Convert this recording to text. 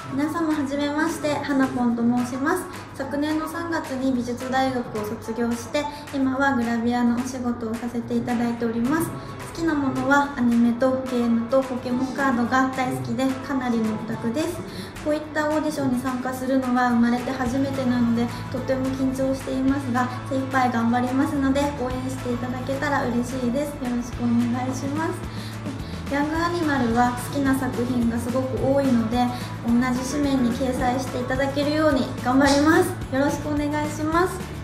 皆様はじめまして、花ぽんと申します。昨年の3月に美術大学を卒業して、今はグラビアのお仕事をさせていただいております。好きなものはアニメとゲームとポケモンカードが大好きで、かなりのオタクです。こういったオーディションに参加するのは生まれて初めてなので、とても緊張していますが、精一杯頑張りますので、応援していただけたら嬉しいです。よろしくお願いします。ヤングアニマルは好きな作品がすごく多いので、同じ紙面に掲載していただけるように頑張ります。よろしくお願いします。